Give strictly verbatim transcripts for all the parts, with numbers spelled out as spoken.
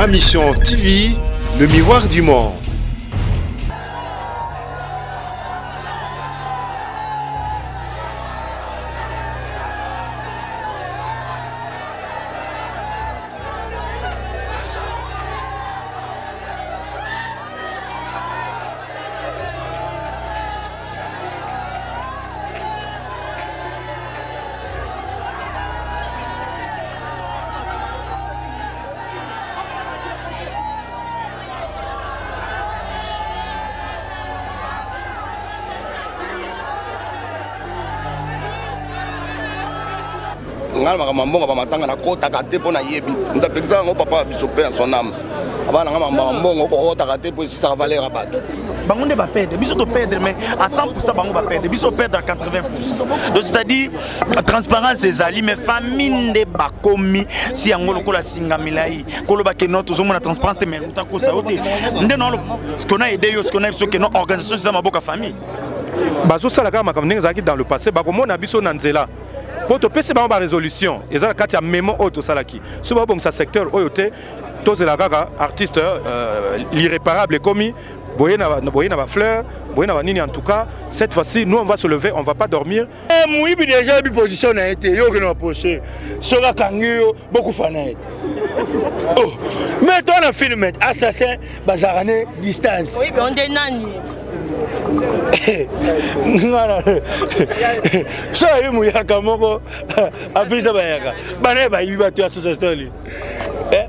Ma Mission T V, le miroir du monde. Ngal makamambonga bamatanga na kota kate pona yebi nda pekisa ngo papa bisope en son âme abana ngama mbongo ko kota kate po si ça valeur abato bango nde ba perdre biso to perdre mais à cent pour cent bango ba perdre biso perdre à quatre-vingts pour cent donc c'est-à-dire transparence ezali mais famille nde ba komi si yango lokola singa milai koloba ke notre zo mona transparence mais nta ko sa ote nde non ce qu'on a aidé yo ce qu'on a ce que non organisation c'est maboka famille bazo sala kama makambo ngezaki dans le passé ba komona biso na nzela. Pour te passer par résolution, et ça, quand il y a mémo auto salaki, ce bon ça secteur oyote, tous les gaga artistes l'irréparable commis, boyena boyena fleur, boyena nini en tout cas, cette fois-ci nous on va se lever, on va pas dormir. Moi bi déjà bi position a été yo que nous approcher. Soga kangio beaucoup fanaï. Oh, mais toi on a filmé assassin bazarane distance. Oui, mais on est nani. So yo muyaka moko apisa bayaka bana ba yiba tu aso story eh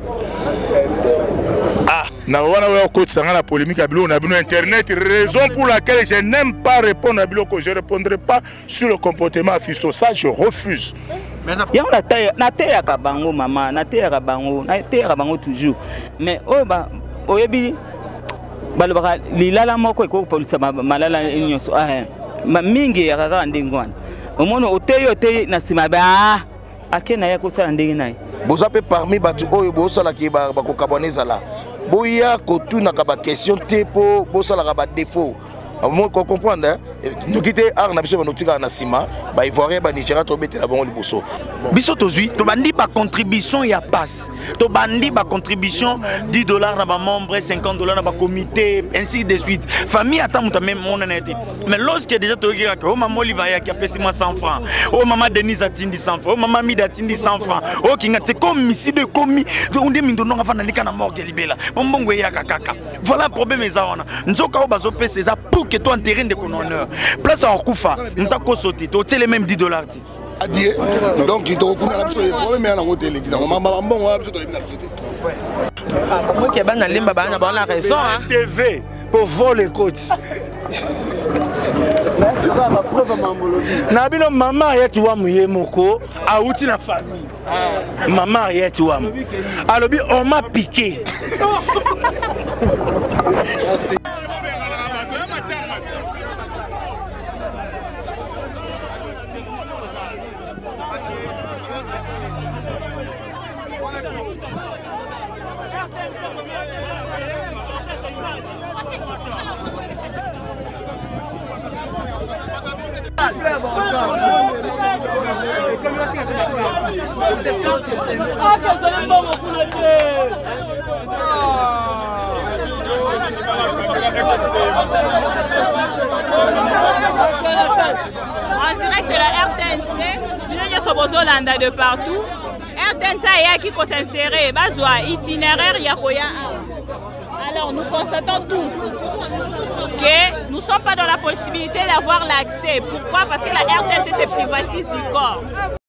ah na wana wa coach sanga la polémique à bilo na bino internet raison pour laquelle je n'aime pas répondre à bilo que je répondrai pas sur le comportement Fisto, ça je refuse. Ya on ataya na teya ka bango mama na teya ka bango na teya ka bango toujours mais oh ba oyebi balobaka lilala moko eko polisa malala nyonso ah mingi ya kaka ndingwana omono oteyo te na sima ba akena ya kosala ndenge nayi boza pe parmi batu oyo bosala ki ba ko kaboneza la boya ko tuna ka ba question te po bosala ka ba défaut. Moi, qu'on comprend, nous quitter Arna Biso, nous tirons na Sima, bah Ivoirien, bah Nigeria, tu bête la bonne liboso. Biso tozui, tu bandi ba contribution ya passe, tu bandi ba contribution dix dollars na ba membre, cinquante dollars na ba comité, ainsi de suite. Famille attend muta même mon honnêteté. Mais lorsque déjà tu regardes que oh maman Olivia qui a payé moi cent francs, oh maman Denise a tindi cent francs, oh maman Mida a tindi cent francs, oh Kinga c'est comme ici de commis, on dit mindo non avant na nika na mort libela. Bombongo ya kaka. Voilà le problème eza wana. Nzoka o bazo pesa za pour que toi en terrain de ton honneur. Place à Orkoufa, nous t'as sauté, tu as les mêmes dix dollars. Donc il te recouvre la chose, le problème est à l'hôtel. Maman, bon, on a besoin de la moi qui ai ban limba ban a bonne raison hein. T V pour voler côte. Nabino maman yetu wa muyemoko a outi la famille. Maman yetu wa. Alors bi on m'a piqué. En direct de la R T N C, nous sommes aux Hollandais de partout. R T N C a qui s'insérer, bazwa itinéraire yakoya. Alors nous constatons tous que nous ne sommes pas dans la possibilité d'avoir l'accès. Pourquoi? Parce que la R T N C se privatise du corps.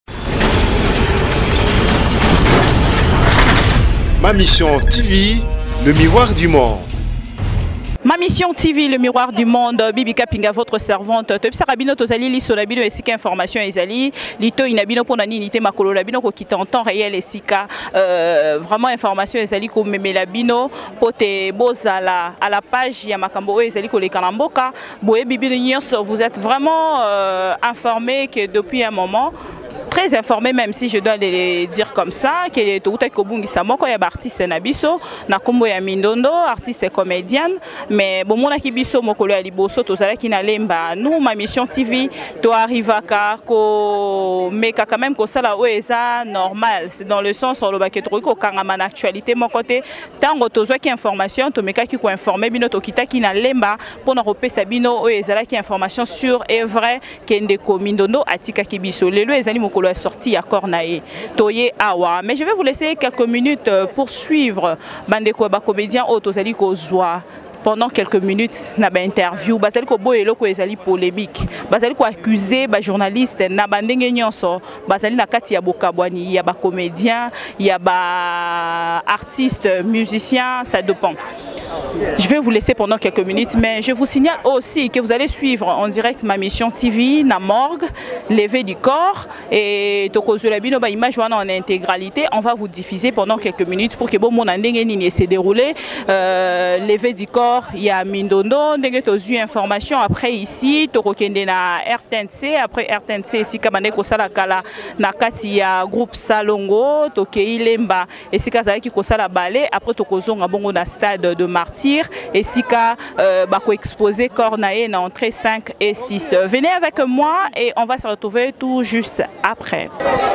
Ma Mission T V, le miroir du monde. Ma Mission T V, le miroir du monde, Bibi Kapinga, votre servante. Topsa Rabino Tozali, li Solabino et Sika Information Ezali, Lito Inabino Ponani, Nité Makolo Labino, qui est en temps réel et Sika. Euh, vraiment, information Ezali, comme Melabino, Pote Bozala, à la page Yamakambo Ezali, Kole Kanamboka, Boé Bibi Nios, vous êtes vraiment euh, informé que depuis un moment, très informé, même si je dois les dire comme ça, que les Touta Kobungi Samoko, il y a artiste Nabiso, Nakombo ya Mindondo, artiste et comédienne, mais bon, mon akibiso mokolo ya liboso, tozala ki na lemba, nous, ma mission T V, to arrivaka ko meka quand même ko sala oeza normal, c'est dans le sens où le baketroi ko kangama actualité mon côté, tango tozwa ki information, to meka ki ko informer bino to kita ki na lemba pour na repesa bino oeza ki information sur est vrai kende ko Mindondo atika kibiso. Lelo ezali mokolo ya sorti ya Cornae. Toye awa, mais je vais vous laisser quelques minutes pour suivre bandeko ba comédien o tozali ko zwa pendant quelques minutes na ba interview bazali ko boyelo ko ezali polémique bazali ko accuser ba journaliste na bandenge nyonso bazali na kati ya bokabwani ya ba comédien ya ba artiste musicien, ça dépend. Je vais vous laisser pendant quelques minutes, mais je vous signale aussi que vous allez suivre en direct ma mission T V na morgue levé du corps et tokozolabino ba image wana en intégralité. On va vous diffuser pendant quelques minutes pour que bon mon ndenge nini se dérouler euh, levé du corps. Il y a Mindondo, ndenge tozu information après ici tokokende na R T N C, après R T N C ici kamane kosala kala na kati ya groupe Salongo tokei lemba et sika zaki kosala ballet après tokozonga bongo na stade de Martyr et sika euh, bako exposer Cornae na entrée cinq et six. Venez avec moi et on va se retrouver tout juste après.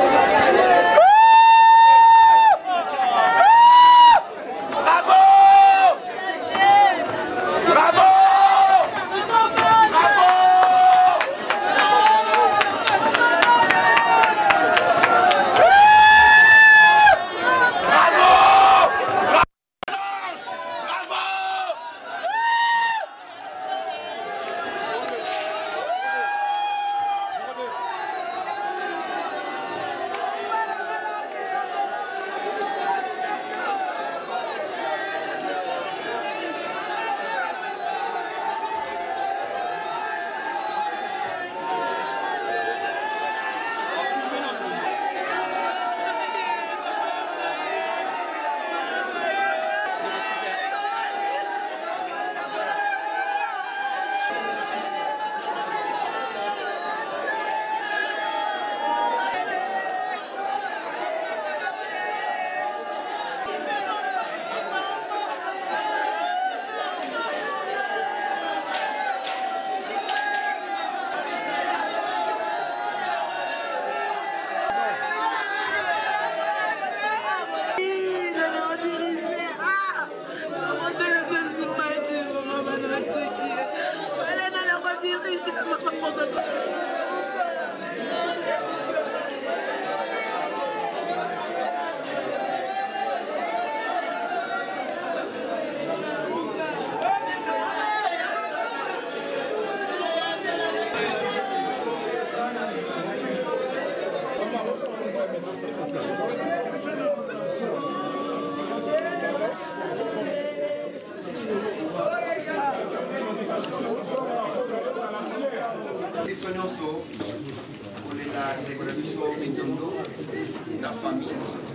La famille.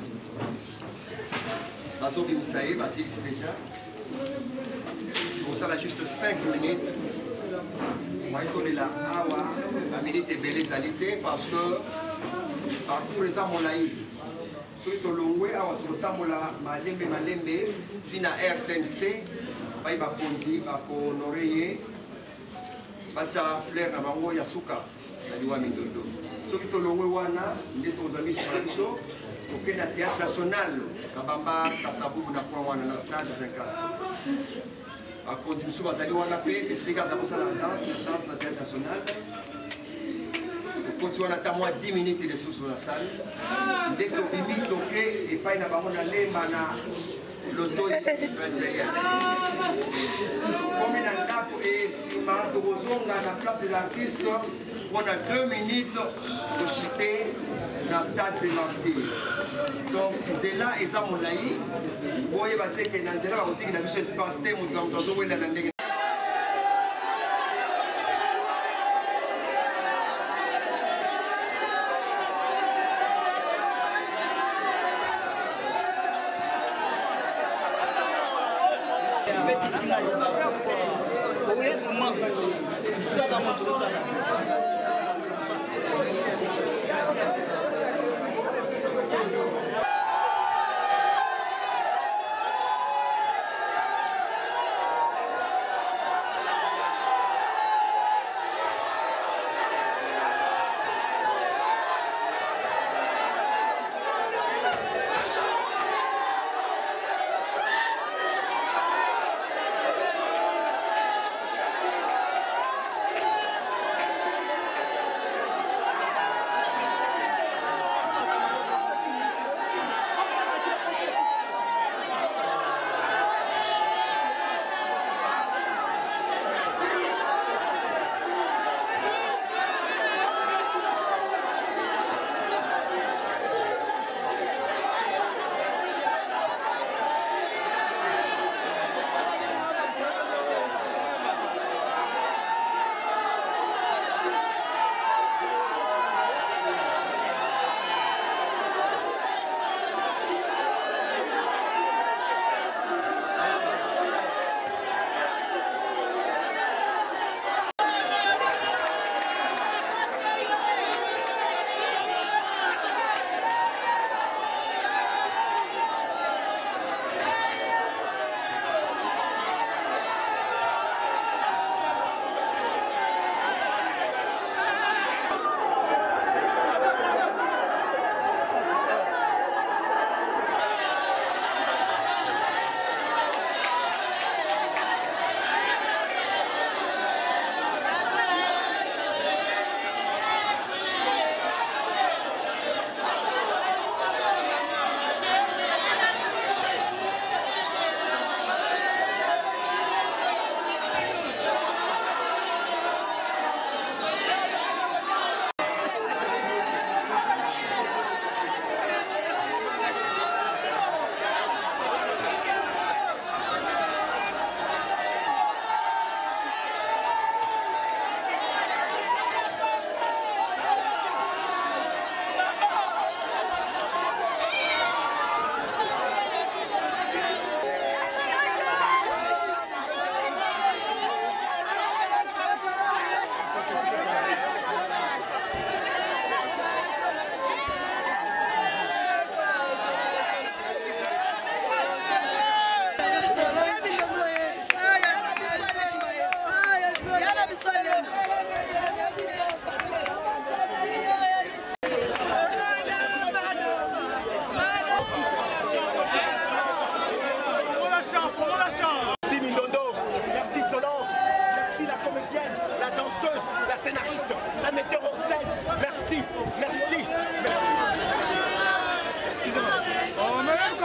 Bazo Bimsaï, Basile, c'est déjà. Pour ça, là, juste cinq minutes. Moi, je connais la Awa, la minute est belle égalité parce que parcours les hommes, on a eu. Ceux qui ont longué, Awa, sur le temps, on a Malembe, Malembe, puis na R T N C, Baï Bakondi, Bako Noreye, Bacha Flair, Nabango, Yasuka, Naliwa Mindondo. Ceux qui ont longué, Wana, ils sont amis sur la mission. Au Théâtre National, Kabamba, Kassabou, Nakwa, Wana, Stade, vingt-quatre. A continuer sur Bazali Wanapé, et c'est grâce à ça la danse, la danse, la Théâtre National. On continue à attendre moins dix minutes de sous sur la salle. Dès que tu imites, et pas une abandon d'aller, mana l'auto est vingt et un. Comme il y a un cap et si ma dozon à la place de l'artiste, on a deux minutes pour chuter dans le stade de Martyr. Donc, c'est là, et ça, mon laï. Vous voyez, que dans le là, on dit qu'il y a un espace, on a un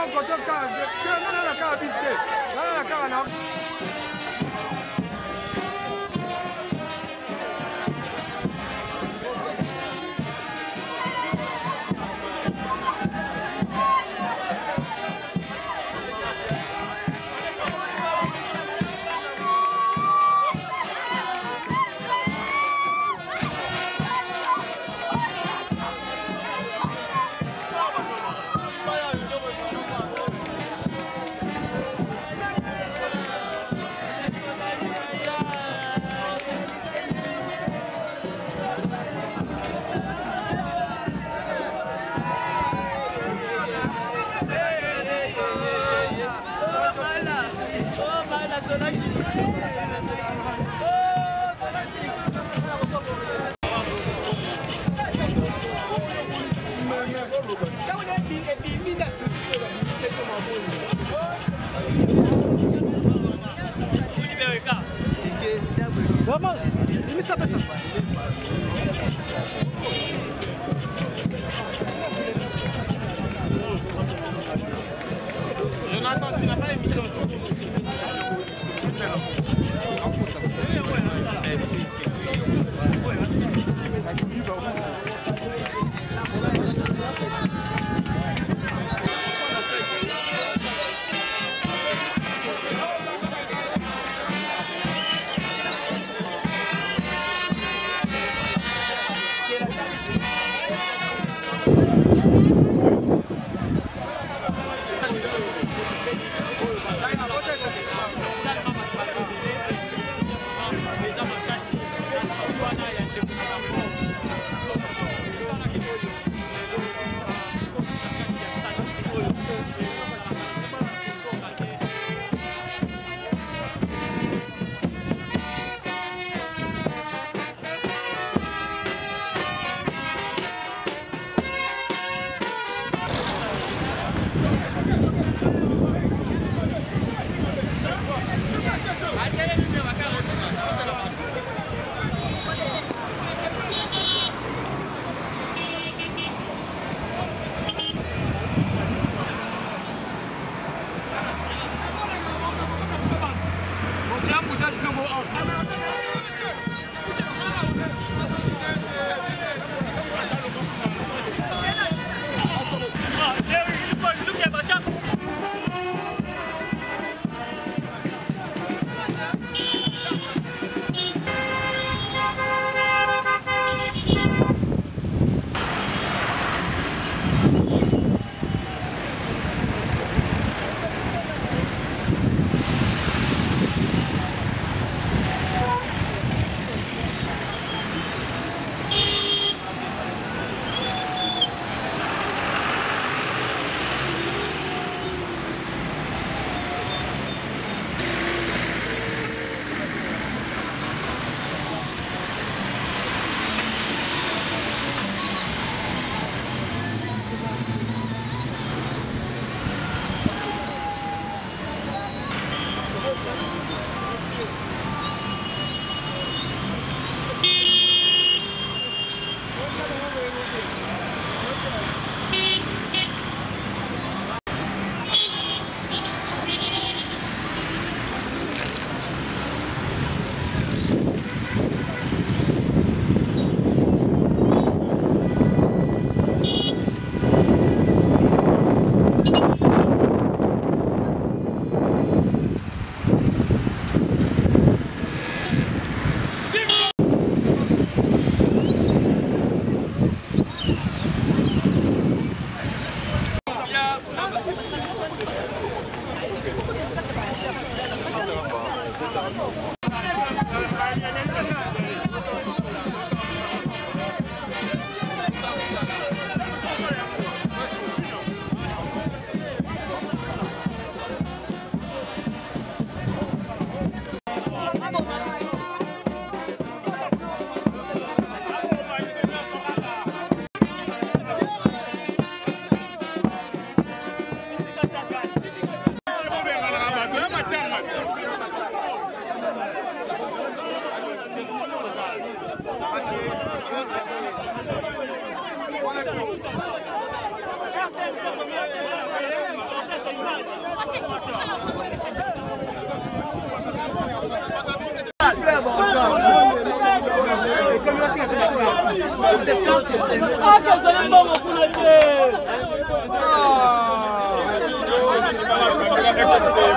Vamos, dime esa pesa. Jonathan, tu n'as pas l'émission aujourd'hui.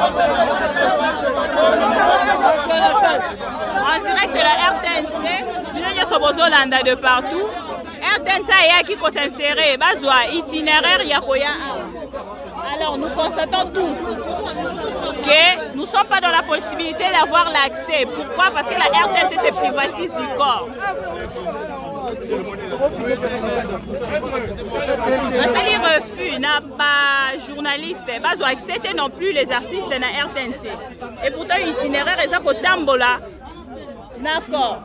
En direct de la R T N C, nous sommes au Zolanda de partout. R T N C a qui s'insérer, bazwa itinéraire yakoya. Alors nous constatons tous que nous ne sommes pas dans la possibilité d'avoir l'accès. Pourquoi? Parce que la R T N C se privatise du corps. Basali refus n'a pas journaliste, bazwa accepter non plus les artistes de la R T N C. Et pourtant itinéraire est au Tambola. D'accord.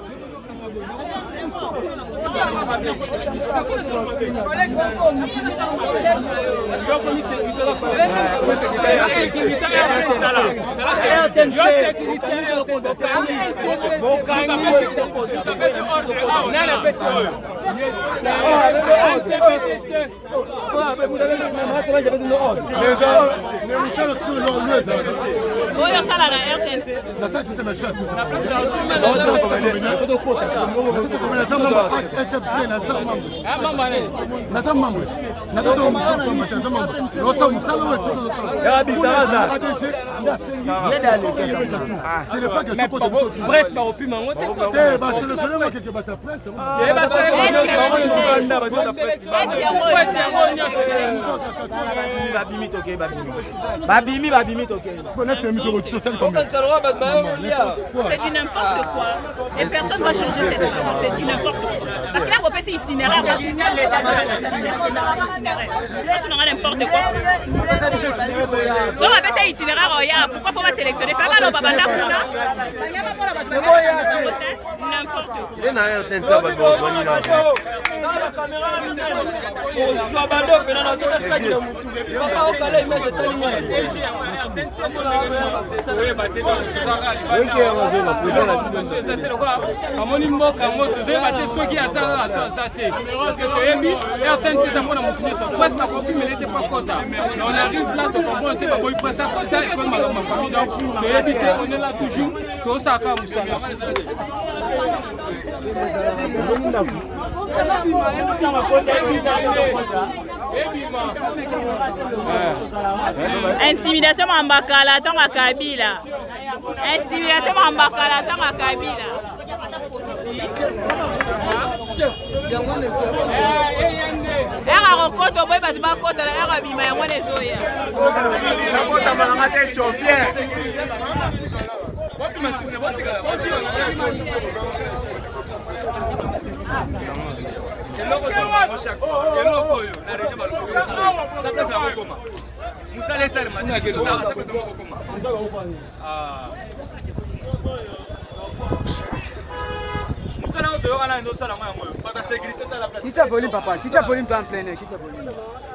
Babimi, babimi, ok. C'est du n'importe quoi. Et personne ne va changer cette histoire. C'est du n'importe quoi. Parce que là, vous faites itinéraire. Tu n'auras n'importe quoi. Si on va faire ça itinéraire, pourquoi il faut pas sélectionner? Fais mal au babanda. N'importe on arrive là, donc on peut pas prendre ça comme ça et comme ma famille on est là toujours, tout ça comme ça. Intimidation Mambakala, tant à Kabila. Intimidation Mambakala, tant à Kabila. Era rokoto boy batu bakota la era bima ya mwana zoya. Nakota malanga te chofie. Kicha volume papa, kicha volume en plein air, kicha volume.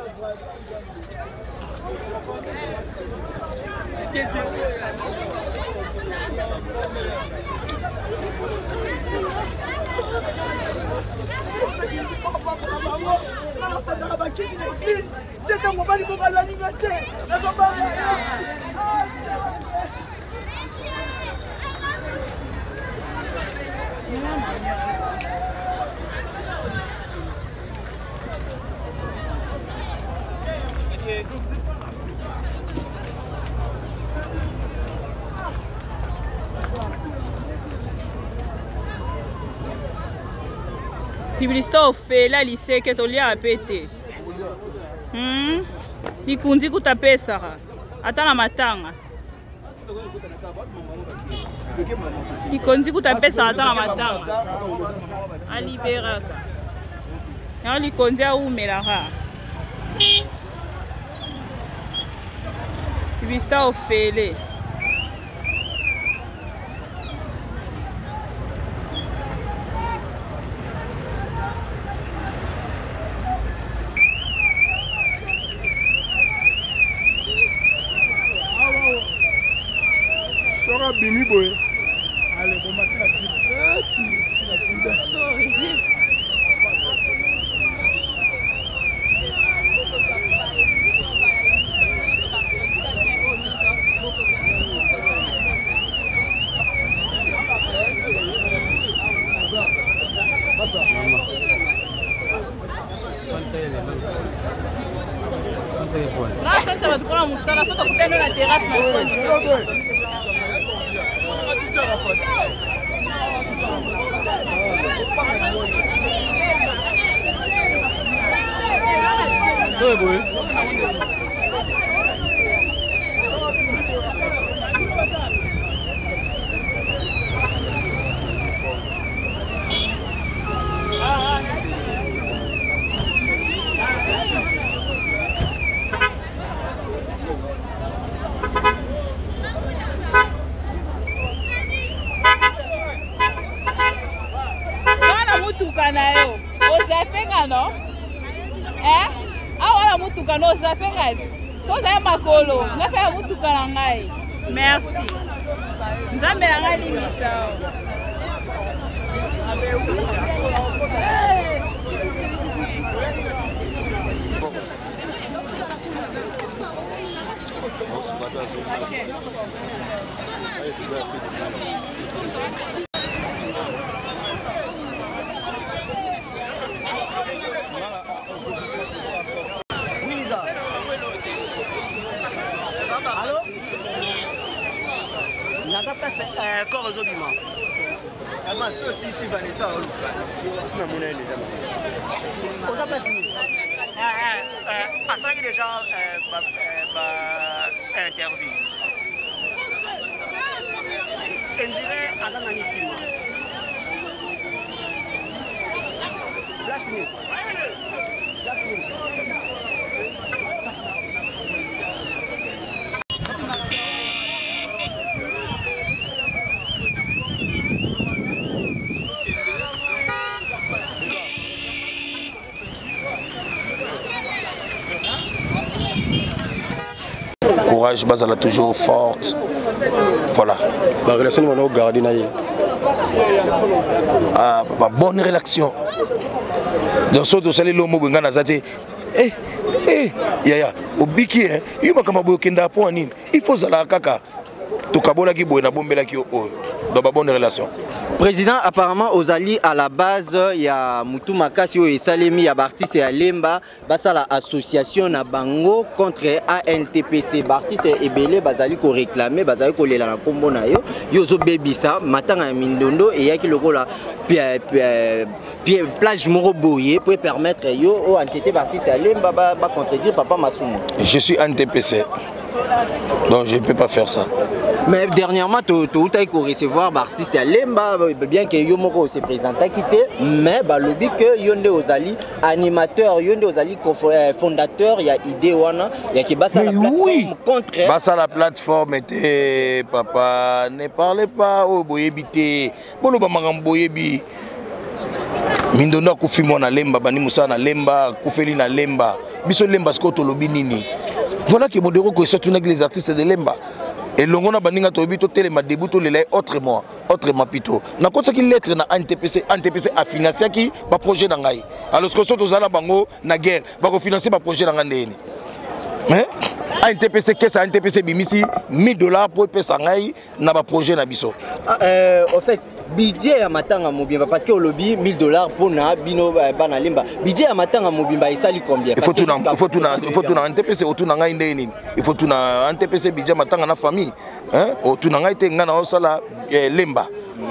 C'est un moment où on va l'animiter. Publicité ofela lycée que tolia a pété. Hmm? Likundi kutapesa. Atana matanga. Likundi kutapesa atana matanga. Aliberaka. Ya likundi a umelara. Publicité ofela. Bimi boy. Allez, bon matin à tous. Sorry. Nossa, ça va te prendre mon salaire, ça te coûte la terrasse na soi du Oui, oui. Sana mutuka na yo. Ozapenga no? Eh? Awa mutuka no zapenga. So za makolo. Na fa mutuka na ngai. Merci. Nzambe na ngai limisa. Allô? Nanga place euh corps zobima. Ama so si si Vanessa oluka. Sina mona ile jamaa. Oza place ni. Ah ah euh asaki déjà euh ba ba interview. Enzire alanga ni sima. Place ni. Place ni. Courage, Bazala toujours forte. Voilà. La relation nous avons gardé. Ah, bah, bonne relation. Dans ce que vous l'homme qui a dit, eh, eh, yaya, au biki, hein, il m'a comme un kenda pour un il faut ça la kaka. Tout kabola qui boit na bombe la qui au dans ma bonne relation. Président, apparemment, aux alliés à la base, il y a Moutou Makasi et Salemi, il y a Bartis et Alemba, basa la association na Bango contre A N T P C. Bartis et Ebele, basali ko réclamer, basali ko lela na kombo na yo, yozo bebisa, matanga mindondo et yaki loko la plage moro boye pour permettre yo au A N T P Bartis et Alemba ba contredire Papa Masumu. Je suis A N T P C. Donc je ne peux pas faire ça. Mais dernièrement, tu as recevoir Bartis et Alemba, bien que Yomoko se présente à quitter, mais le lobby que Yonde Ozali, animateur, Yonde Ozali, fondateur, il y a idée wana, il y a qui basa la plateforme contre. Basa la plateforme était, papa, ne parlez pas au boyebité, bolo ba magam boyebi. Mindondo kufi mona lemba, bani musa na lemba, kufeli na lemba, biso lemba skoto lobby nini. Voilà que Modero que surtout les artistes de lemba. Et l'ongona baninga to bito télé ma début to les autrement autrement pito na kotsa ki lettre na N T P C N T P C a financé ki ba projet na ngai alors que soto zala bango na guerre va ko financer ba projet na ngandeni hein N T P C qu'est-ce N T P C bimisi mille dollars pour pesa ngai na ba projet na biso euh en fait budget ya matanga mobimba parce que au lobby mille dollars pour na bino bana limba budget ya matanga mobimba isali combien il faut tout il faut tout il faut tout na N T P C autour na ngai ndeni il faut tout na N T P C budget matanga na famille hein autour na ngai te ngana osala lemba.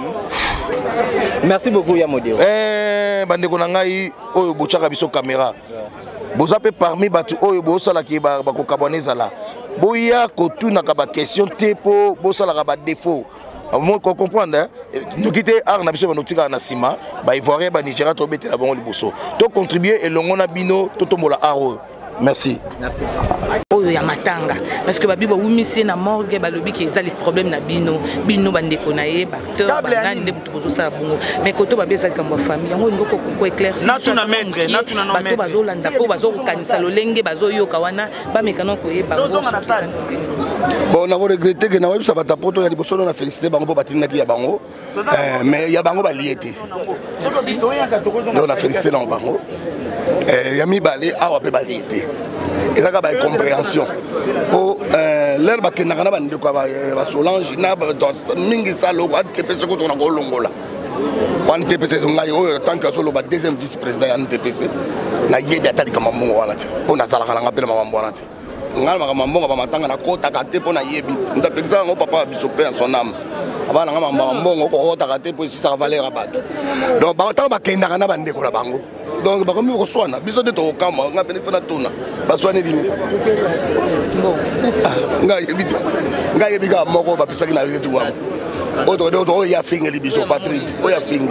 Merci beaucoup ya Modero. Eh bande ko na ngai oyo bochaka biso caméra vous avez parmi batu oyo bosala ki ba ko kaboneza la boya ko tuna ka ba question te po bosala ka ba défaut moi ko comprendre nous quitter ar na biso banotika na sima ba ivoirien ba Nigeria to betela bango liboso to contribuer et longo na bino to tombola aro. Merci. Merci. Oyo ya matanga parce que babi ba wumisi na morgue ba lobi ki ezali problème na bino bino bandeko na ye acteur bangani nde mutu bozo sala bongo mais koto babi ezali kamba famille yango ngoko ko éclaircir na tuna maître na tuna no maître bazo landa po bazo kanisa lolenge bazo yoka wana ba mekano ko ye bango bon on a regretté que na websa bata poto ya liboso na féliciter bango batinga ki ya bango mais ya bango ba liété on a félicité dans bango et yami balé awa pe ba liété et ça ba compréhension pour l'air ba kenaka na bande ko ba Solange na mingi salo ko T P C ko tona ko longola N T P C ngai o tant que solo ba deuxième vice président ya N T P C na yebi atali kama mungo wana te on a sala kana ngapela mama mbona te ngala makambo mbongo bamatanga na kota kate pona yebi nda pekisa ngo papa biso pe en son âme abana ngama mbongo ko kota kate po si ça valeur abato donc ba ta ba kenda kana bande ko la bango donc ba komi ko swana biso de to kama nga pene fona tona ba swana bini bon nga yebi nga yebi ga moko ba pesa kina letu wa oto de oto ya fingi libiso Patrick o ya fingi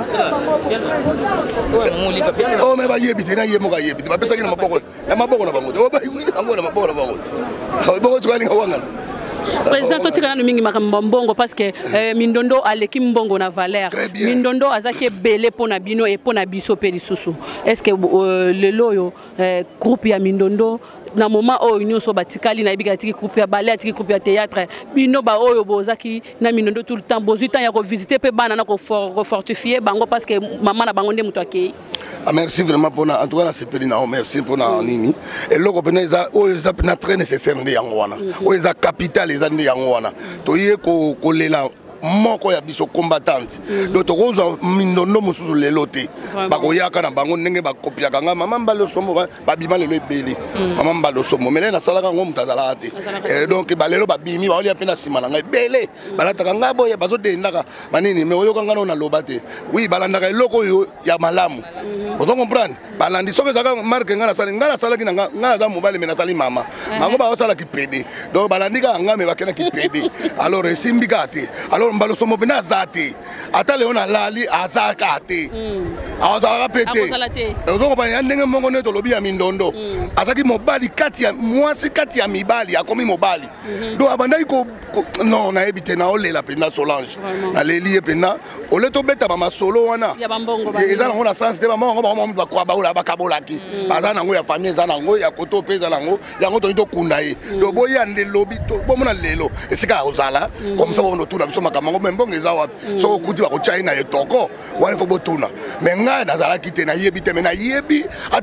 o me ba yebi tena yemo ga yebi ba pesa kina maboko na maboko na bango o ba bango na maboko na bango o bongo tswali ngawanga président totika na mingi makambo mbongo parce que mindondo aleki mbongo na valeur mindondo azaki belé pona bino et pona biso pe lisusu est-ce que lelo yo groupe ya mindondo na moment oyo nyonso batikali na ibika tiki groupe ya ballet tiki groupe ya théâtre bino ba oyo bozaki na mindondo tout le temps bozu temps ya ko visiter pe bana na ko fortifier bango parce que maman na bango nde muto akei. Ah, merci vraiment pour en tout cas c'est pelina merci pour na nini et loko peneza oyo za na très nécessaire ndi yango wana oyo za capital eza ndi yango wana to ye ko kolela moko ya biso combattante donc tokozwa mindondo mosusu lelo te bakoyaka na bango ndenge bakopiaka nga mama mbalo somo babima lelo ebele mama mbalo somo mele nasalaka ngo mutu azalaka te donc balelo babimi baolia mpe na nsima na ngai ebele balataka ngai boye bazodendaka banini me oyoka nga na loba te oui balandaka eloko oyo ya malamu ozo comprendre balandi soki ezalaka marke ngai nasali ngai nasalaki na ngai naza mobali me nasali mama bango baosalaki pede donc balandika ngai me bakendaki pede alors esimbika te alors mbalo somo pena zate ata leo na lali azaka te azalaka pete ozo kopanya ndenge mongo neto lobi ya mindondo azaki mobali kati ya mwasi kati ya mibali akomi mobali donc abandaki ko non na ebite na olela pena Solange na leli pena oleto beta ba masolo wana ya bambongo ba ezala ngona sans te ba mongo ba mongo ba kwa ba ola ba kabolaki bazana ngo ya famille ezana ngo ya koto peza lango yango to kunda ye donc boya nde lobi to bomona lelo esika ozala comme ça bono tuna biso makambo mbongo eza wapi so okuti ba ko China etoko wana fo botuna me nga nazala kite na yebi te me na yebi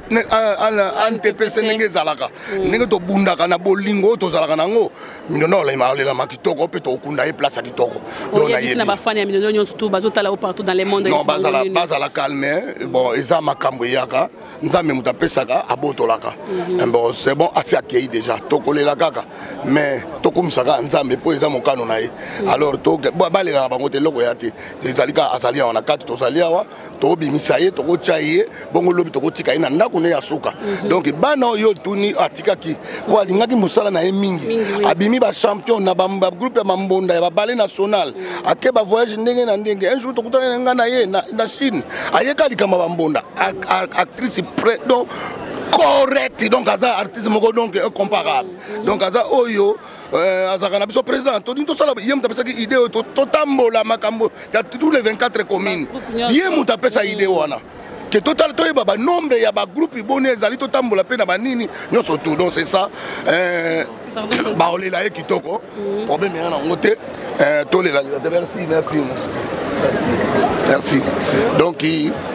N T P C ndenge zalaka ndenge to bundaka na bolingo to zalaka nango mindono la malela makitoko pe to kunda e place kitoko donc na yebi na ba fani ya mindono nyonso tout bazotala au partout dans le monde non bazala bazala calme bon eza makambo yaka nzambe muta pesaka abotolaka bon c'est bon assez accueilli déjà tokolela kaka mais tokumisaka nzambe po eza mokano na ye alors to balela bango te loko ya te ezalika azalia wana kati tozalia wa to bimisa ye to kocha ye bongo lobi to kotika ina ndako ne ya suka donc bana oyo tuni atikaki po alingaki musala na ye mingi abimi ba champion na ba groupe ya mambonda ya ba ballet national akeba voyage ndenge na ndenge un jour to kutana nga na ye na na Chine ayeka likama bambonda actrice près donc correct donc aza artiste moko donc incomparable donc aza oyo azaka na biso président to dinto sala yem tapesa ki idée to totambola makambo ya tous les vingt-quatre communes yem tapesa idée wana que total to ba nombre ya ba groupe boni ezali totambola pe na banini nyoso tout donc c'est ça euh ba olela e kitoko problème yana ngote euh to lela merci merci merci merci donc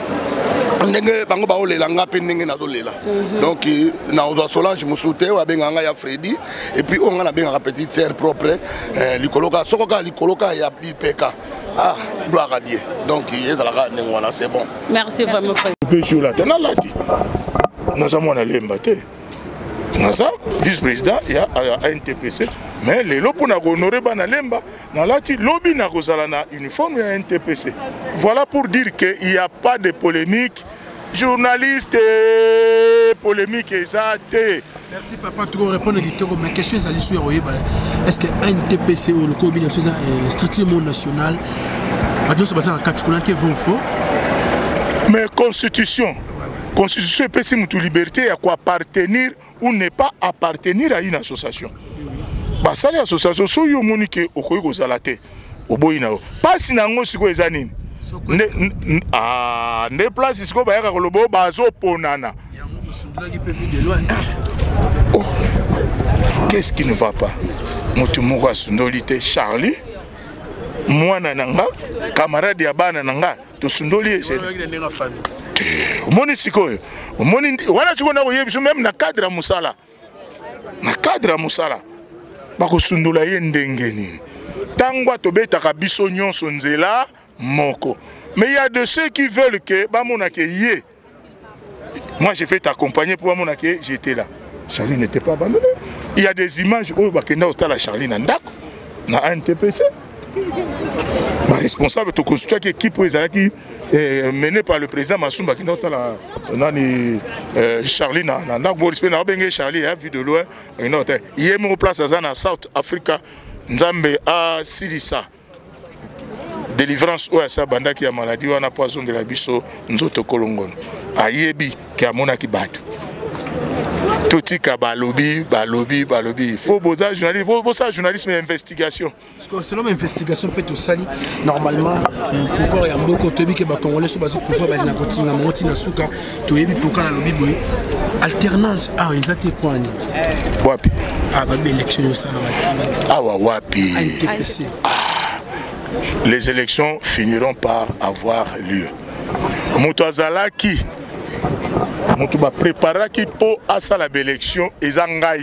ndenge bango baolela nga pe ndenge nazolela donc na ozo Solange musute wa benga nga ya Freddy et puis on nga benga petite sœur propre likoloka sokoka likoloka ya peka ah gloire à Dieu donc ezalaka ndenge wana c'est bon merci vraiment pe sur la tena lati naza mwana lemba te naza vice président ya N T P C mais lelo pona ko honorer bana lemba na lati lobby na kozala na uniforme ya N T P C. Voilà pour dire que il y a pas de polémique journaliste polémique exacte. Merci papa tu répondre à ma question est sur est-ce que N T P C ou le comité est strictement national maintenant c'est basé en quatre colonnes vont faux mais constitution constitution est pessimiste toute liberté à quoi appartenir ou ne pas appartenir à une association. Bah ça l'association so yo monike okoyi kozala te oboyina pasi nango siko eza nini ne ah ne place siko bayaka kolobo bazo ponana oh qu'est-ce qui ne va pas motu moko asundoli te Charlie mwana nanga camarade ya bana nanga to sundoli c'est moni sikoyo moni wana siko na koyebiso même na cadre ya musala na cadre ya musala bako sundula ye ndenge nini tangwa tobetaka biso nyonso nzela moko mais il y a de ceux qui veulent que bamona ke ye moi j'ai fait t'accompagner pour bamona ke j'étais là Charlie n'était pas abandonné il y a des images où bakenda hôtel à Charlie Nandako na N T P C. Bah responsable de construire qui équipe qui menée par le président Massoumba qui hôtel à nani Charlie Nandako. Bon respect na bengue Charlie a vu de loin un hôtel. Il est mis en place à South Africa Nzambe a Sidissa. Délivrance ou à sa banda qui a maladie ou a poison de la biso nzoto kolongon. Ayebi qui a mona qui bat. Toti ka balobi, balobi, balobi. Faut boza journaliste, faut boza journalisme et investigation. Parce que selon l'investigation peut au sali normalement un pouvoir et un beau côté que ba congolais sur base pouvoir ba na kotinga moti na suka to yebi poka na lobi boy. Alternance ah ils étaient quoi ni? Wapi? Ah ba élection ça na mati. Ah wa wapi? Ah. Les élections finiront par avoir lieu. Moutouazalaki, Moutouba préparaki pour à ça la élection et Zangai.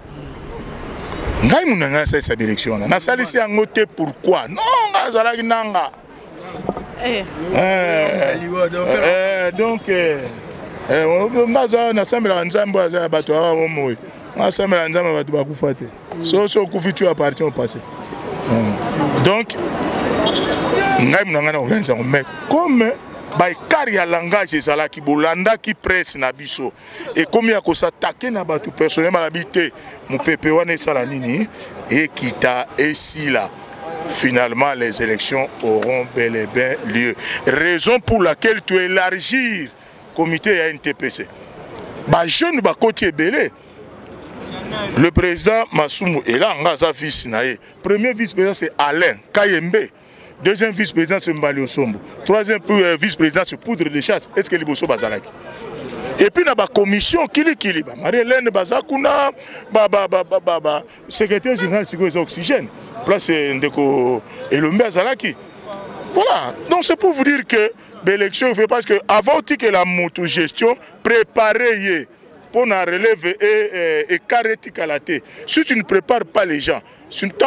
Ngai mounanga ça cette élection. Na salisi angote pourquoi? Non, Zalaki nanga. Eh. Eh. Donc eh on va na sembla nzambo za bato wa momo. Na sembla nzambo bato ba kufate. So so kufitu appartient au passé. Donc mais comme baikari ya langage ezalaki bolanda ki presse na biso et comme ya ko s'attaquer na batu personnellement habité mon pepe wana esala nini et kita esila finalement les élections auront bel et bien lieu, raison pour laquelle tu élargir comité à N T P C ba jeune ba côté belé. Le président Massoumou est là, ngaza vice naé. Premier vice-président c'est Alain Kayembe. Deuxième vice-président c'est Mbali Osombo. Troisième vice-président c'est Poudre de Chasse. Est-ce que Liboso Bazalaki? Et puis, il y a une commission qui est là. Marie-Hélène Bazakuna, secrétaire général de l'oxygène. Place Ndeko Elombe Azalaki. Voilà. Donc, c'est pour vous dire que l'élection, parce que avant que la moto-gestion, préparez pour la relève et, et, et carré tikalaté. Si tu ne prépares pas les gens, si tu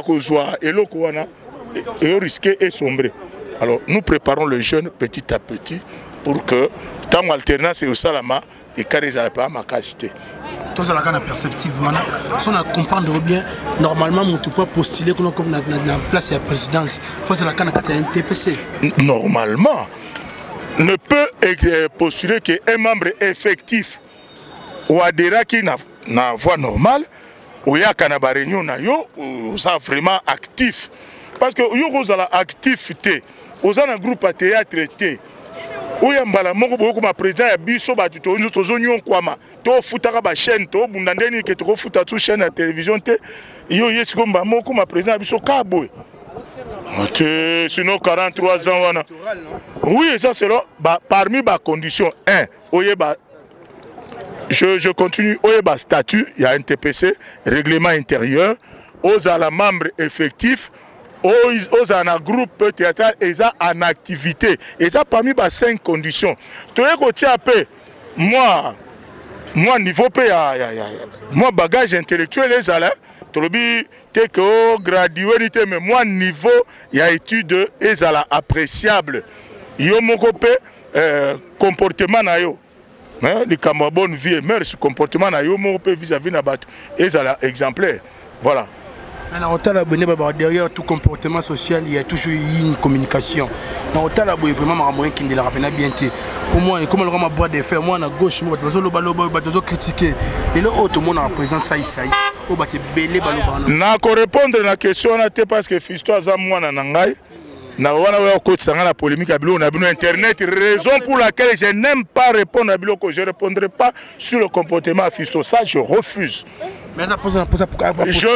et risqué et sombré. Alors nous préparons les jeunes petit à petit pour que tant alternance et au salama et carré pas ma capacité. Tous à la canne perceptive, si on comprendre bien, normalement on peut postuler comme la place de la présidence. Faut à la canne à N T P C. Normalement, ne peut postuler qu'un membre effectif ou adhérent qui n'a na voie normale ou ya kanaba réunion na yo ou ça vraiment actif parce que yo kozala activité aux un groupe à théâtre té ou ya mbala moko boko ma président ya biso ba tuto nzo tozonyo kwama to futaka ba chaîne to bundandeni ke to futa tu chaîne à télévision té yo yesi ko mba moko ma président ya biso kabo Mate, sinon quarante-trois ans wana. Oui, ça c'est là bah, parmi les conditions un oye ba Je, je continue. Au statut, il y a un T P C, règlement intérieur, aux à la membre effectif, aux à un groupe théâtral, et ça en activité. Et ça parmi les cinq conditions. Tu sais moi, moi niveau P, moi bagage intellectuel, les alais, tu sais que gradué, mais moi niveau, il y a études, et ça appréciable. Il y a mon comportement na yo. Les camarades bonne vie et mère ce comportement na yo mo peut vis-à-vis na bat et ça exemplaire. Voilà. Alors derrière tout comportement social il y a toujours une communication. Na hôtel là vraiment ma moyen qui ne la rappelle bien té. Pour moi comment le rama bois de faire moi na gauche moi bazo lo balo bazo critiquer et le autre monde en présence ça ça o ba te belé balo bana. Na ko répondre na question na té parce que fisto za mwana na ngai. Na wana wa ko tsanga la polémique à bilo na bino internet, raison pour laquelle je n'aime pas répondre à bilo que je répondrai pas sur le comportement fisto, ça je refuse. Mais ça pose ça pourquoi je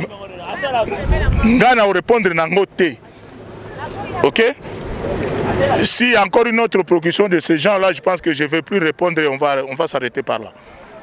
ngana répondre na ngoté. OK? Si encore une autre proposition de ces gens là, je pense que je vais plus répondre et on va on va s'arrêter par là.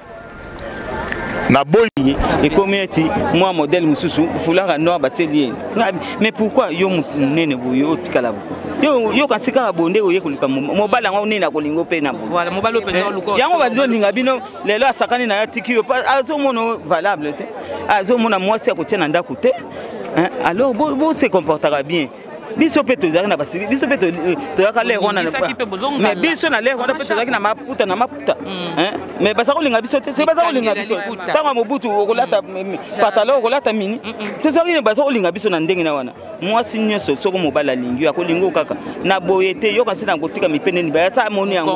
Et communauté, moi modèle mususu, fulanga noir batelier. Mais pourquoi yo nene yo tikala yo yo kasika bonde oye kulika mobala ngo nena kolingo pe na voilà mobala pe no luko yango bazo linga bino lelo asakani na yatiki yo azo mono valable te azo mona mwasi ya kotia na ndako te alors bo bo se comportera bien biso pe tozalaki na basili biso pe tozalaka lere wana mais biso na lere wana pe tozalaki na maputa na maputa mais baza kolinga biso te se baza kolinga biso ntango ya mobutu okolata patalo okolata mini tozalaki baza kolinga biso na ndenge na wana mwasi nyonso soko mobali alingi akolinga kaka na boye te yoka nse na kotika mipeneni bayasa amoni yango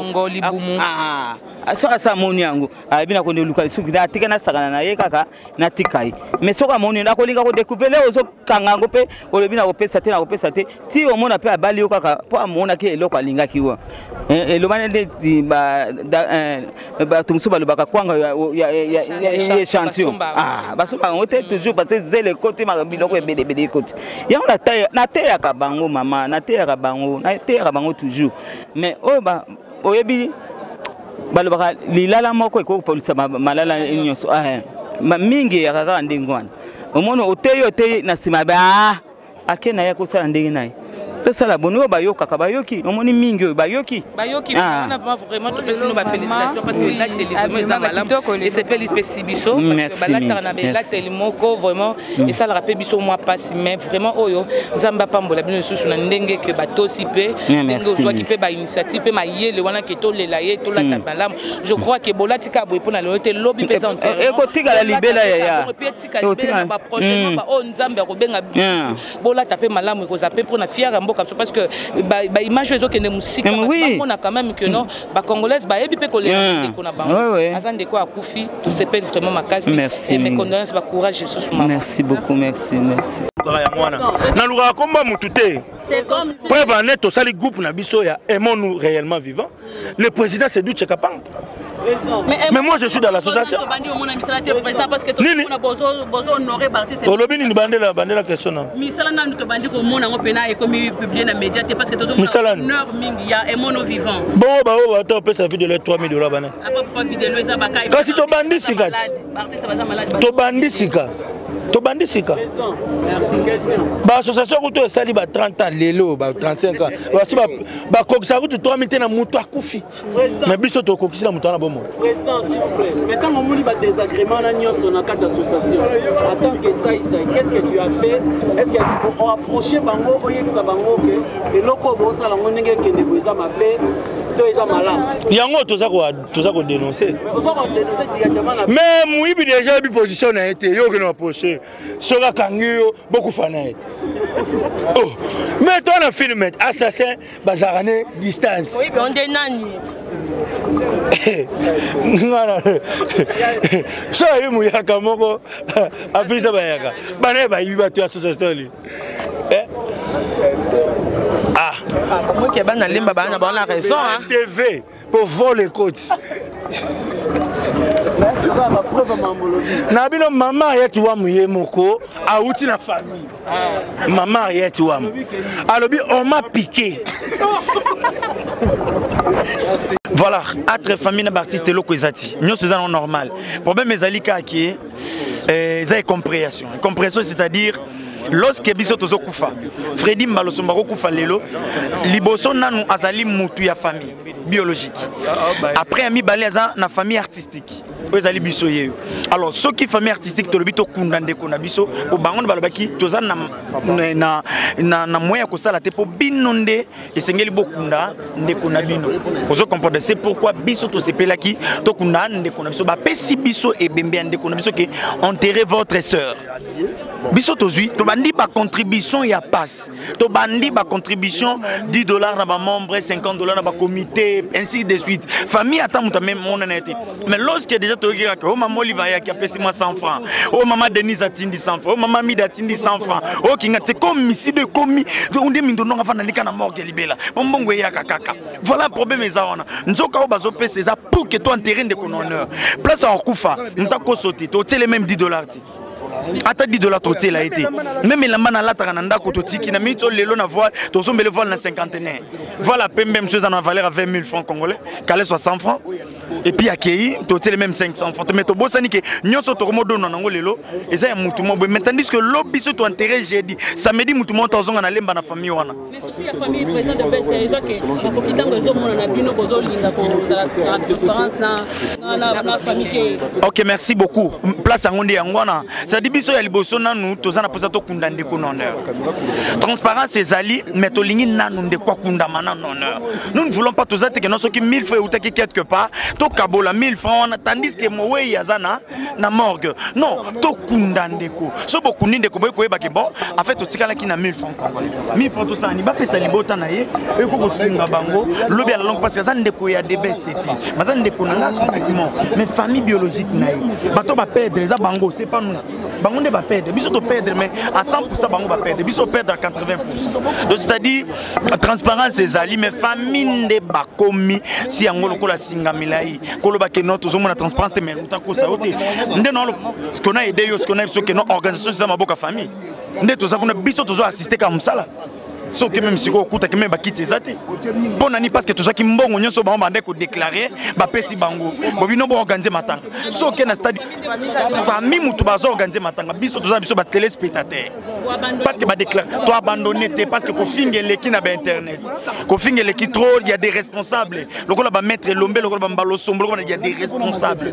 soki asa amoni yango ayebi na kondeluka lisuki atika nasakana na ye kaka natika ye mais soki amoni nakolinga kodécouvele ozokanga yango mpe olobi na kopesa te na kopesa te ti omona mpe abali yo kaka mpo amonaki eloko alingaki wa elobani nde bato mosusu balobaka kwanga ya échantillon basombaka yango te toujours parce que zele ekoti biloko ebelebele ekoti yango nateyaka bango mama nateyaka bango nateyaka bango toujours mais oyo oyebi balobaka lilala moko ekoki kopolisa malala nyonso mingi eyaka kaka ndenge wana omona oteyi oteyi na nsima ba ake na ye kosala ndenge na ye tosala boni oyo bayokaka bayoki omoni mingi oyo bayoki bayoki vraiment topesi no bafélicitation parce que elateli vraiment eza malamu esepeli mpesi biso parce que balataka na belateli moko vraiment esalaka mpe biso mwa mpasi mais vraiment oyo nzambe apambola bino lisusu na ndenge ke batosi mpe ndenge ozwaki mpe bainitiative mpe mayele wana ke tolela ye tolata malamu je crois ke bolatika boye mpona lelo te lobi mpe eza ekotikala libela yaya mpe etika libela na baprochainement baoyo nzambe akobenga biso bolata mpe malamu ekozala mpe mpona fiara mboka parce que ba image ezo kende musika on a quand même que non ba congolaise ba yebi pe kolela ko na bango azande ko akufi tout s'appelle vraiment makasi et mes condoléances ba courage Jesus maman merci beaucoup merci merci na luka komba mutute preuve en est osali groupe na biso ya aimons-nous réellement vivants le président c'est du Tchekapang. Mais, mais moi je suis dans l'association. Nini? Olobi ni bande la bande la question na. Misala na to bandi ko mona ngo pena e komi publier na média te parce que tozo honneur mingi ya emono vivant. Bon ba o ba to pesa vidéo le trois mille dollars bana. Apa pas vidéo eza bakai. Kasi to bandi sika. To bandi sika. To bandi sika. Merci. Ba association ko to esali ba trente ans lelo ba trente-cinq ans. Ba si ba ba kokisa ko trois mille na mutu akufi. Mais biso to kokisi na mutu na bomo. Président s'il vous plaît. Maintenant on moni ba désagrément na nyonso na quatre associations. En tant que ça ça qu'est-ce que tu as fait? Est-ce que on approcher bango oyekisa bango que eloko bo sala ngo ndenge kende boza mabe to eza malade. Yango toza ko toza ko dénoncer. Toza ko dénoncer directement na. Mais muibi déjà bi position na été yo que no approcher. Soka kangiyo beaucoup fanaï. Oh, mais toi on a filmé assassin bazarane distance. Oui, mais on est nani. Ngana. So yimu yaka moko apisa bayaka. Bana ba yiba tu association li. Eh? Ah, moi qui bana limba bana bana raison hein. T V pour voler les côtes. Nabino maman yetu wa muyemoko auti na famille. Maman yetu wa. Alobi on m'a piqué. Voilà, entre famille na artiste loko ezati. Nous c'est normal. Problème ezalika qui est ça compréhension. Compréhension c'est-à-dire lorsque biso tozo kufa Freddy Malosomba ko kufa lelo liboso nanu azali mutu ya famille biologique après ami baleza na famille artistique ezali biso yeyo alors ceux qui famille artistique to lobito kunda ndeko na biso o bango balobaki toza na na na na moya ko sala te po binonde esengeli bokunda ndeko na bino ozo comprendre c'est pourquoi biso to sepelaki to kunda ndeko na biso ba pesi biso e bembe ndeko na biso ke enterrer votre sœur biso tozui to bandi ba contribution ya passe to bandi ba contribution dix dollars na ba membre cinquante dollars na ba comité ainsi de suite famille attend muta même mon honnêteté mais lorsque déjà to kira que oh maman Oliva ya qui a payé moi cent francs oh maman Denise a tindi cent francs oh maman Mida a tindi cent francs oh kinga c'est comme ici de commis on dit mindo non afana nika na morgue libela bombongo ya kaka voilà problème eza wana nzoka o bazo pesa ça pour que toi enterrer de ton honneur place en kufa ntako sauter to tele même dix dollars ti ata dix dollars toté la été même la mana la taranda ko totiki na mito lelo na voile to sombele voile na cinquantenaire voilà pembe monsieur en valeur à vingt mille francs congolais calé soixante francs et puis akei toté les mêmes cinq cents francs mais to bosani ke nyoso to komodo na ngo lelo eza ya mutu mo mais tandis que lobi so to enterrer jeudi samedi mutu mo to zonga na lemba na famille wana mais souci la famille président de peste ezo ke ko kitango zo mona na bino bozo linga ko la transparence na na na famille ke OK merci beaucoup place ngondi yangwana c'est c'est-à-dire biso ya liboso nanu tozana posa to kunda ndeko na honneur. Transparence ezali mais to lingi nanu ndeko kunda mana honneur. Nous ne voulons pas tozate que non soki mille fois ou taki quelque part to kabola mille francs tandis que mowe yazana na morgue. Non, to kunda ndeko. So boku ndeko boy koyeba ke bon en fait to tikala ki na mille francs congolais. mille francs to ça ni ba pesa libota na ye e ko ko sunga bango lobi la langue parce que ça ndeko ya de best teti. Mais ça ndeko na artistiquement mais famille biologique na ye. Bato ba perdre les bango c'est pas nous. Bango ne va perdre. Biso to perdre mais à cent pour cent bango va perdre. Biso perdre à quatre-vingts pour cent. Donc c'est-à-dire transparence ezali mais famille de bakomi si angolo ko la singa milai ko lo ba ke noto zo mona transparence mais uta ko sa ote. Ndeno ce qu'on a aidé yo ce qu'on a ce que nos organisations ça ma boka famille. Ndeto za kuna biso tozo assister comme ça là. So que même si ko kuta que même ba kiti ezate. Bonani parce que tout ça qui mbongo nyonso ba bande ko déclarer ba pesi bango. Bo bino bo organiser matanga. So que na stade famille mutu bazo organiser matanga biso tozo biso ba téléspectateur. Parce que ba déclarer to abandonner parce que ko fingele ki na ba internet. Ko fingele ki trop il y a des responsables. Lokola ba mettre lombe lokola ba mbalo sombo il y a des responsables.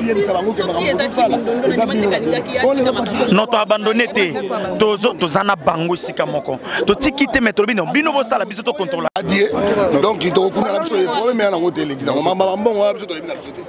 Non to abandonner te tozo tozana bango sika moko. To tikite mettre bino bino bo sala biso to contrôler. Donc il to kuna na biso problème ya na hôtel ki na mama mbongo na biso to na société.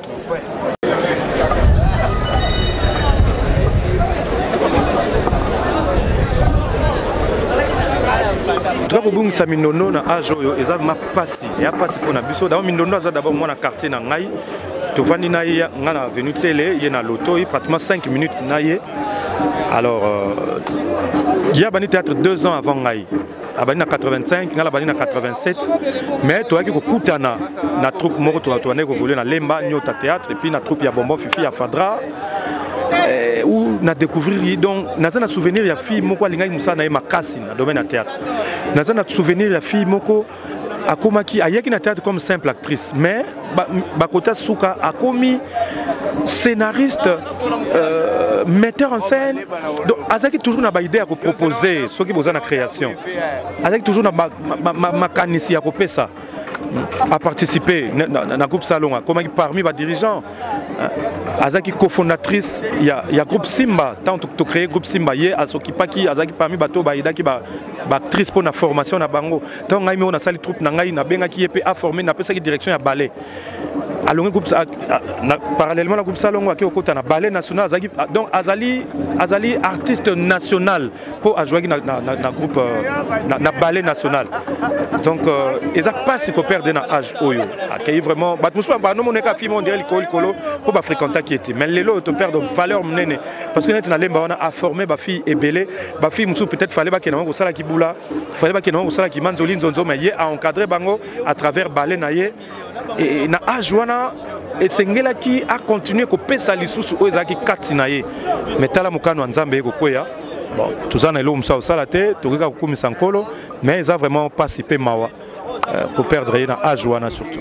Trop bon ça minono na âge oyo eza ma pasi ya pasi pona biso d'abord minono aza d'abord moi na quartier na ngai to vandi na ye ngana venu télé ye na loto pratiquement cinq minutes na ye alors il y a bani théâtre deux ans avant ngai abani na quatre-vingt-cinq ngala bani na quatre-vingt-sept mais to yaki ko kutana na troupe moko to to na ko voler na Lemba Nyota théâtre et puis na troupe ya Bonbon Fifi ya Fadra Euh, où na découvrir donc naza na souvenir ya fille moko alingai musa na makasi na domaine na théâtre naza na souvenir ya fille moko akomaki ayaki na théâtre comme simple actrice mais bakota suka akomi scénariste euh, metteur en scène donc azaki toujours na ba idée à proposer ce qui besoin na création azaki toujours na makanisi ya kopesa à participer dans le groupe Salon, comme parmi les dirigeants. Azaki cofondatrice, il y a il y a groupe Simba, tant que créer groupe Simba, il y a Asokipaki, Azaki parmi bateau baïda qui ba actrice pour la formation na bango. Tant ngai on a sali troupe na ngai na benga qui est à former na pesa qui direction ya ballet. Alors groupe parallèlement le groupe Salon qui au côté na ballet national Azaki donc Azali Azali artiste national pour jouer na na groupe na ballet national. Donc ils a pas si perdre dans âge oyo accueillir vraiment bah tout ça bah non mon écart film on dirait l'école colo pour ba fréquenter qui était mais les lots te perdre valeur menene parce que net na lemba on a formé ba fille et belé ba fille musu peut-être fallait ba que non ko sala ki bula fallait ba que non ko sala ki manzoli nzonzo mais yé a encadré bango à travers balé na yé et na âge wana et sengela qui a continué ko pesa lisusu o ezaki katina yé mais tala mukano nzambe ko koya bon tout ça na lo musa o sala te to ka ko kumisa nkolo mais ils a vraiment participé mawa Euh, pour perdre une à Joana surtout.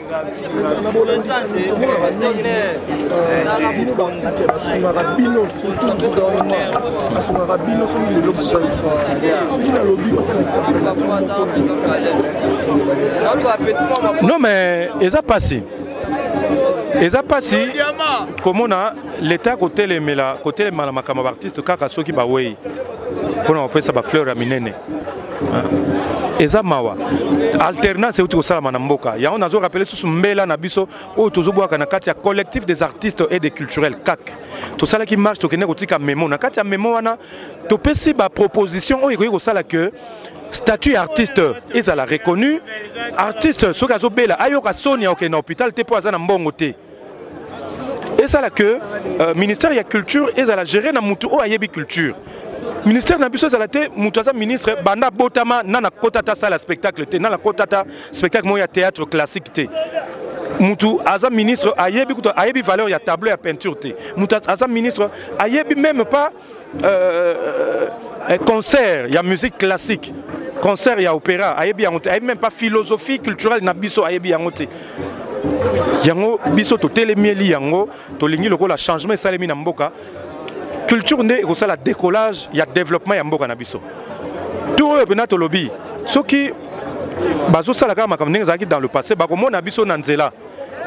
Non mais ils ont passé. Ils ont passé. Comment on a l'État côté les mela côté les malamakama artistes kaka soki ba wei. Kuna opesa ba fleur ya minene. Eza mawa alternance c'est au sala manamboka ya on a rappelé sous mbela na biso o tozoboa kana kati ya collectif des artistes et des culturels C A C tout ça qui marche to kene kotika memo na kati ya memo wana to pesi ba proposition o iko sala que statut artiste ils a la reconnu artiste soka zobela ayoka sonia ok na hôpital te po azana mbongo te et ça là que euh, ministère de la culture ils a la gérer na mutu o ayebi culture ministère na biso zalate mutaza ministre banda botama nana kotata sala spectacle te nana kotata spectacle moya théâtre classique te mutu aza ministre ayebi kuto ayebi valeur ya tableau ya peinture te mutu aza ministre ayebi même pas euh, euh, concert ya musique classique concert ya opéra ayebi yango te ayebi même pas philosophie culturelle na biso ayebi yango te yango biso to telemieli yango to lingi lokola changement salemi na mboka culture ndé ko sala décollage il y a développement ya mboka na biso tout le benato lobby ce qui bazo sala ka makambo ndenge zaki dans le passé ba ko mona biso na nzela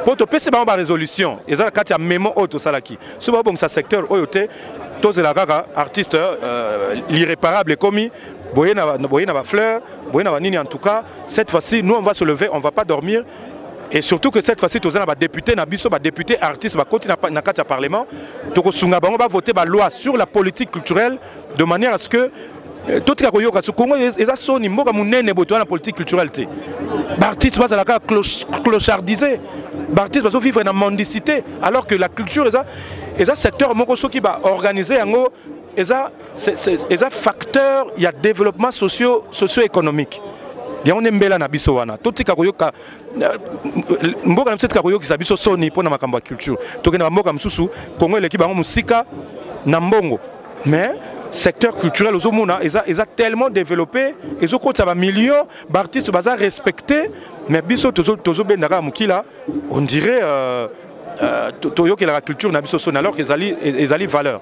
pour te passer par résolution et ça quand il y a mémo auto salaki sur bon ça secteur oyoté tous les artistes euh, l'irréparable commis boyer na boyer na fleur boyer na nini en tout cas cette fois-ci nous on va se lever on va pas dormir et surtout que cette fois-ci tous les députés na biso ba députés artistes ba continuer na kati parlement to sunga bango ba voter ba loi sur la politique culturelle de manière à ce que tout le Congo ce Congo eza soni mboka munene boto na politique culturelle té artistes ba la clochardisé artistes ba vivre na mendicité alors que la culture eza eza secteur moko soki ba organiser yango eza eza facteur il y a développement socio socio-économique bien on embela na biso wana totika koyoka mboka na msetika koyoka biso soni pona makambo ya culture tokena mboka msusu Congo eleki bango musika na mbongo mais secteur culturel aux hommes ils ont tellement développé ils ont compté à millions d'artistes bazar respectés mais biso tozo tozo bendaka mukila on dirait euh euh toyo que la culture na biso son alors qu'ils allaient ils allaient valeur.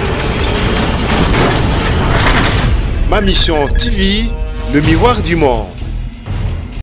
Ma mission T V, le miroir du monde.